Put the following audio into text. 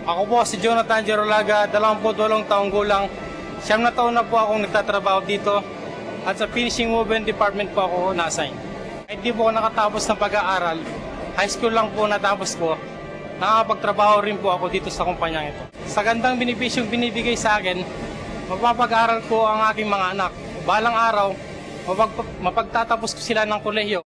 Ako po si Jonathan Jerolaga, 28 taong gulang. 9 na taon na po akong nagtatrabaho dito at sa finishing movement department po ako na-assign. Hindi po ako nakatapos ng pag-aaral. High school lang po natapos ko. Nakakapagtrabaho rin po ako dito sa kumpanyang ito. Sa gandang benepisyong binibigay sa akin, mapapag-aral ko ang aking mga anak. Balang araw, mapagtatapos ko sila ng kolehiyo.